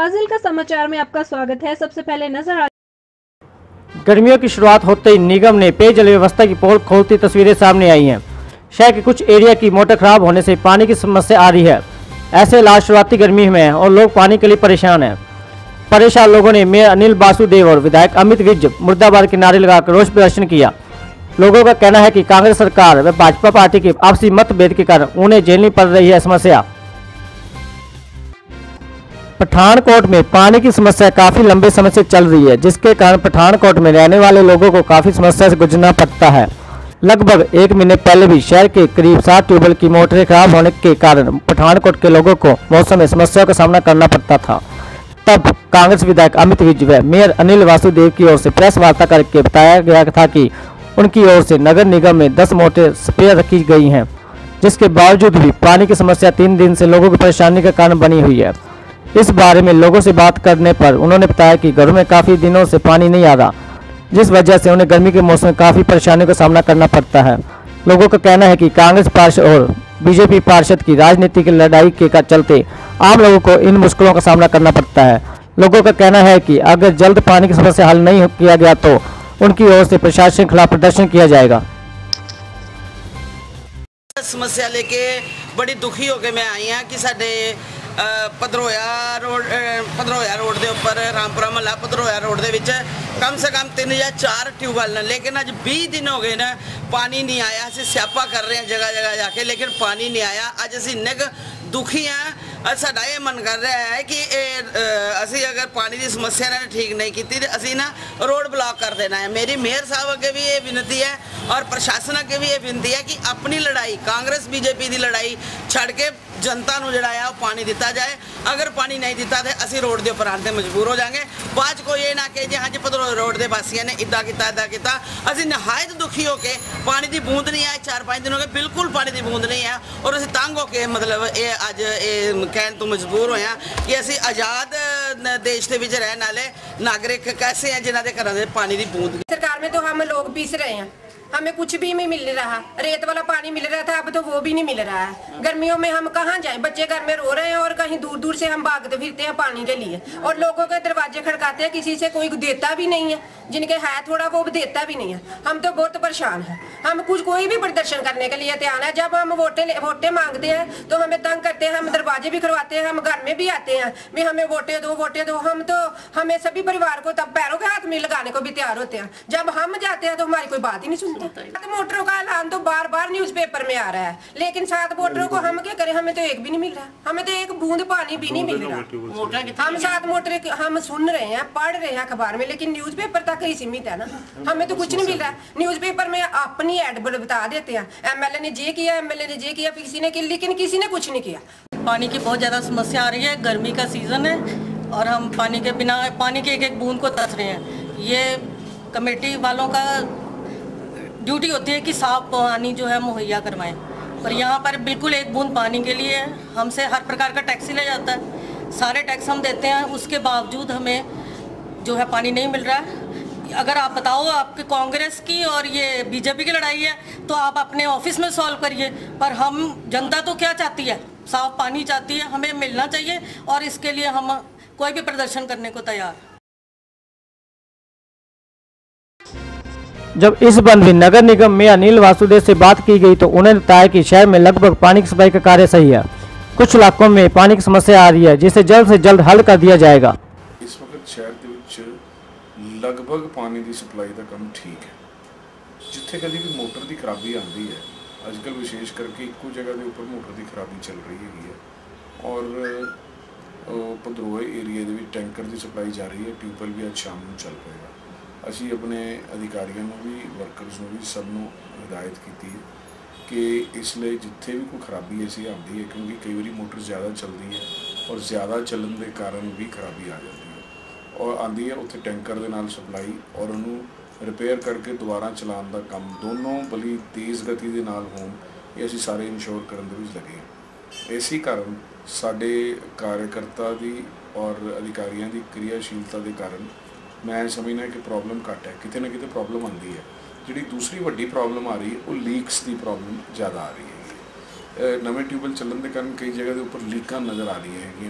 फाजिल्का समाचार में आपका स्वागत है। सबसे पहले नजर गर्मियों की शुरुआत होते ही निगम ने पेयजल व्यवस्था की पोल खोलती तस्वीरें सामने आई हैं। शहर के कुछ एरिया की मोटर खराब होने से पानी की समस्या आ रही है। ऐसे हालात शुरुआती गर्मी में है और लोग पानी के लिए परेशान हैं। परेशान लोगों ने मेयर अनिल वासुदेव और विधायक अमित विज मुर्दाबाद के नारे लगाकर रोष प्रदर्शन किया। लोगों का कहना है कि कांग्रेस सरकार व भाजपा पार्टी के आपसी मतभेद के कारण उन्हें झेलनी पड़ रही है समस्या। पठानकोट में पानी की समस्या काफी लंबे समय से चल रही है, जिसके कारण पठानकोट में रहने वाले लोगों को काफी समस्या से गुजरना पड़ता है। लगभग 1 महीने पहले भी शहर के करीब 7 ट्यूबवेल की मोटरें खराब होने के कारण पठानकोट के लोगों को मौसम में समस्याओं का सामना करना पड़ता था। तब कांग्रेस विधायक अमित विज व मेयर अनिल वासुदेव की ओर से प्रेस वार्ता करके बताया गया था कि उनकी ओर से नगर निगम में 10 मोटरें स्पेयर रखी गई हैं, जिसके बावजूद भी पानी की समस्या 3 दिन से लोगों की परेशानी का कारण बनी हुई है। इस बारे में लोगों से बात करने पर उन्होंने बताया कि घरों में काफ़ी दिनों से पानी नहीं आ रहा, जिस वजह से उन्हें गर्मी के मौसम में काफ़ी परेशानियों का सामना करना पड़ता है। लोगों का कहना है कि कांग्रेस पार्षद और बीजेपी पार्षद की राजनीति की लड़ाई के चलते आम लोगों को इन मुश्किलों का सामना करना पड़ता है। लोगों का कहना है कि अगर जल्द पानी की समस्या हल नहीं किया गया तो उनकी ओर से प्रशासन के खिलाफ प्रदर्शन किया जाएगा। समस्या लेके बड़ी दुखी होकर मैं आई हाँ कि साडे पधरोया रोड के उपर रामपुरा महला पधरोया रोड के कम से कम 3 या 4 ट्यूबवैल ने, लेकिन अज 20 दिन हो गए ना पानी नहीं आया। असी स्यापा कर रहे हैं जगह जगह जाके, लेकिन पानी नहीं आया। अज असी इन्ने दुखी हैं। साडा ये मन कर रहा है कि असी अगर पानी की समस्या ने ठीक नहीं की तो असी ना रोड ब्लॉक कर देना है। मेरी मेयर साहब अगे भी ये विनती है और प्रशासन अगे भी ये विनती है कि अपनी लड़ाई कांग्रेस बीजेपी की लड़ाई छड़ के जनता को जड़ा है पानी दिता जाए। अगर पानी नहीं दिता तो असी रोड के उपर आने मजबूर हो जाएंगे। बाद को ये ना कहे जी हाँ जी पधरोया रोड के वासियों ने इदा किया। असी नहायत दुखी होकर पानी की बूंद नहीं है, 4-5 दिन हो गए बिल्कुल पानी की बूंद नहीं है और असी तंग होकर मतलब ये अज कहने तो मजबूर होए कि असी आज़ाद देश के विच रहने वाले नागरिक कैसे हैं जिन्होंने घरों में पानी की बूंद। सरकार में तो हम लोग पीस रहे हैं, हमें कुछ भी नहीं मिल रहा। रेत वाला पानी मिल रहा था, अब तो वो भी नहीं मिल रहा है। गर्मियों में हम कहाँ जाएं? बच्चे घर में रो रहे हैं और कहीं दूर दूर से हम भागते फिरते हैं पानी के लिए और लोगों के दरवाजे खड़काते हैं, किसी से कोई देता भी नहीं है। जिनके है थोड़ा वो देता भी नहीं है। हम तो बहुत परेशान हैं। हम कोई भी प्रदर्शन करने के लिए तैयार है। जब हम वोटें मांगते हैं तो हमें तंग करते हैं, हम दरवाजे भी खड़वाते हैं, हम घर में भी आते हैं भी हमें वोटें दो। हमें सभी परिवार को तब पैरों के हाथ में लगाने को भी तैयार होते हैं। जब हम जाते हैं तो हमारी कोई बात ही नहीं सुनते। मोटरों का ऐलान तो बार न्यूज़पेपर में आ रहा है, लेकिन 7 मोटरों को हम क्या करें? हमें तो एक भी नहीं मिल रहा, हमें तो एक बूंद पानी भी नहीं मिल रहा। हम 7 मोटर हम सुन रहे हैं, पढ़ रहे हैं अखबार में, लेकिन न्यूज़पेपर तक ही सीमित है ना। हमें तो कुछ नहीं मिल रहा। न्यूज़पेपर में अपनी एड बता देते हैं, एमएलए ने ये किया, एमएलए ने ये किया, किसी ने किया, लेकिन किसी ने कुछ नहीं किया। पानी की बहुत ज़्यादा समस्या आ रही है। गर्मी का सीज़न है और हम पानी के बिना पानी के एक बूंद को तरस रहे हैं। ये कमेटी वालों का ड्यूटी होती है कि साफ पानी जो है मुहैया करवाएं, पर यहाँ पर बिल्कुल एक बूंद पानी के लिए हमसे हर प्रकार का टैक्स लिया जाता है। सारे टैक्स हम देते हैं, उसके बावजूद हमें जो है पानी नहीं मिल रहा है। अगर आप बताओ आपके कांग्रेस की और ये बीजेपी की लड़ाई है तो आप अपने ऑफिस में सॉल्व करिए, पर हम जनता तो क्या चाहती है? साफ पानी चाहती है, हमें मिलना चाहिए और इसके लिए हम कोई भी प्रदर्शन करने को तैयार। जब इस संबंध में नगर निगम में अनिल वासुदेव से बात की गई तो उन्होंने बताया कि शहर में लगभग पानी की सप्लाई का कार्य सही है। कुछ इलाकों में पानी की समस्या आ रही है, जिसे जल्द से जल्द हल कर दिया जाएगा। इस वक्त शहर लगभग पानी की सप्लाई का काम ठीक है। जिथे कभी भी मोटर की खराबी आती है, अजकल विशेष करके एको जगह के उपर मोटर की खराबी चल रही है और पधरोया एरिया के टैंकर की सप्लाई जा रही है। ट्यूबवैल भी आज शाम को चल पेगा। असी अपने अधिकारियों भी वर्करस भी सबनों हिदायत की है कि इसलिए जिथे भी कोई खराबी ऐसी आती है, क्योंकि कई बार मोटर ज़्यादा चलती है और ज़्यादा चलन के कारण भी खराबी आ जाती है और आती है उत्थे टैंकर के नाल सप्लाई और उन्होंने रिपेयर करके दोबारा चलाने का काम दोनों बड़ी तेज़ गति के नाल होण ये असी सारे इंश्योर करने में लगे हैं। इसी कारण साडे कार्यकर्ता की और अधिकारियों की क्रियाशीलता के कारण मैं समझना कि प्रॉब्लम घट है। कितने ना कितने प्रॉब्लम आती है। जी दूसरी वड्डी प्रॉब्लम आ रही है वो लीक्स की प्रॉब्लम ज़्यादा आ रही है। नवे ट्यूबवैल चलन के कारण कई जगह के उपर लीकां नज़र आ रही है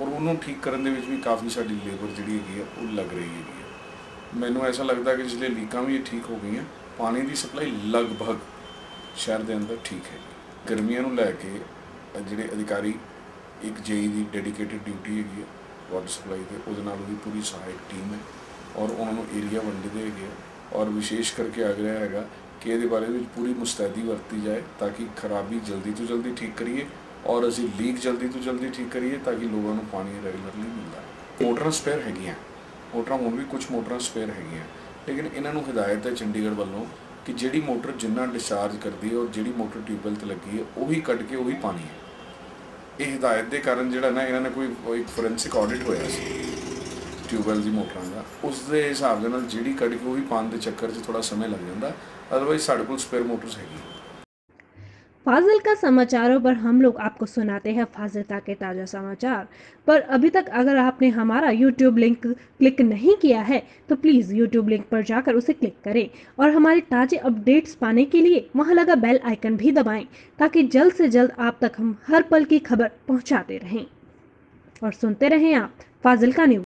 ਔਰ ਉਹਨੂੰ ਠੀਕ ਕਰਨ ਦੇ ਵਿੱਚ ਵੀ ਕਾਫੀ ਸਾਡੀ ਲੇਬਰ ਜਿਹੜੀ ਹੈਗੀ ਆ ਉਹ ਲੱਗ ਰਹੀ ਹੈਗੀ ਆ। ਮੈਨੂੰ ਐਸਾ ਲੱਗਦਾ ਕਿ ਜਿਸਲੇ ਲੀਕਾਂ ਵੀ ਠੀਕ ਹੋ ਗਈਆਂ, ਪਾਣੀ ਦੀ ਸਪਲਾਈ ਲਗਭਗ ਸ਼ਹਿਰ ਦੇ ਅੰਦਰ ਠੀਕ ਹੈ। ਗਰਮੀਆਂ ਨੂੰ ਲੈ ਕੇ ਜਿਹੜੇ ਅਧਿਕਾਰੀ, ਇੱਕ ਜੇਈ ਦੀ ਡੈਡੀਕੇਟਿਡ ਡਿਊਟੀ ਹੈਗੀ ਆ ਵਾਟਰ ਸਪਲਾਈ ਤੇ, ਉਹਦੇ ਨਾਲ ਉਹਦੀ ਪੂਰੀ ਸਹਾਇਕ ਟੀਮ ਹੈ ਔਰ ਉਹਨਾਂ ਨੂੰ ਏਰੀਆ ਵੰਡਦੇ ਹੈਗੇ ਆ। ਔਰ ਵਿਸ਼ੇਸ਼ ਕਰਕੇ ਆਗਰਾ ਹੈਗਾ ਕਿ ਇਹਦੇ ਬਾਰੇ ਵਿੱਚ ਪੂਰੀ ਮੁਸਤੈਦੀ ਵਰਤੀ ਜਾਏ ਤਾਂ ਕਿ ਖਰਾਬੀ ਜਲਦੀ ਤੋਂ ਜਲਦੀ ਠੀਕ ਕਰੀਏ ਔਰ ਅਸੀਂ ਲੀਕ ਜਲਦੀ ਤੋਂ ਜਲਦੀ ਠੀਕ ਕਰੀਏ ਤਾਂ ਕਿ ਲੋਕਾਂ ਨੂੰ ਪਾਣੀ ਰੈਗੂਲਰਲੀ ਮਿਲਦਾ। ਮੋਟਰਾਂ ਸਪੇਅਰ ਹੈਗੀਆਂ, ਮੋਟਰਾਂ ਹੁਣ ਵੀ ਕੁਝ ਮੋਟਰਾਂ ਸਪੇਅਰ ਹੈਗੀਆਂ, ਲੇਕਿਨ ਇਹਨਾਂ ਨੂੰ ਹਦਾਇਤ ਹੈ ਚੰਡੀਗੜ੍ਹ ਵੱਲੋਂ ਕਿ ਜਿਹੜੀ ਮੋਟਰ ਜਿੰਨਾ ਡਿਸਚਾਰਜ ਕਰਦੀ ਹੈ ਔਰ ਜਿਹੜੀ ਮੋਟਰ ਟਿਊਬਵੈੱਲ ਤੇ ਲੱਗੀ ਹੈ ਉਹੀ ਕੱਢ ਕੇ ਉਹੀ ਪਾਣੀ ਹੈ। ਇਹ ਹਦਾਇਤ ਦੇ ਕਾਰਨ ਜਿਹੜਾ ਨਾ ਇਹਨਾਂ ਨੇ ਕੋਈ ਇੱਕ ਫੋਰੈਂਸਿਕ ਆਡਿਟ ਹੋਇਆ ਸੀ ਟਿਊਬਵੈੱਲ ਦੀ ਮੋਟਰਾਂ ਦਾ, ਉਸ ਦੇ ਹਿਸਾਬ ਦੇ ਨਾਲ ਜਿਹੜੀ ਕੱਢ ਕੇ ਉਹੀ ਪਾਉਣ ਦੇ ਚੱਕਰ 'ਚ ਥੋੜਾ समय लग जाता, अदरवाइज साढ़े को स्पेयर मोटर्स हैगी। फाजिल्का समाचारों पर हम लोग आपको सुनाते हैं फाजिल्का के ताज़ा समाचार। पर अभी तक अगर आपने हमारा YouTube लिंक क्लिक नहीं किया है तो प्लीज़ YouTube लिंक पर जाकर उसे क्लिक करें और हमारे ताज़े अपडेट्स पाने के लिए वहां लगा बेल आइकन भी दबाएं ताकि जल्द से जल्द आप तक हम हर पल की खबर पहुंचाते रहें। और सुनते रहें आप फाजिल्का न्यूज़।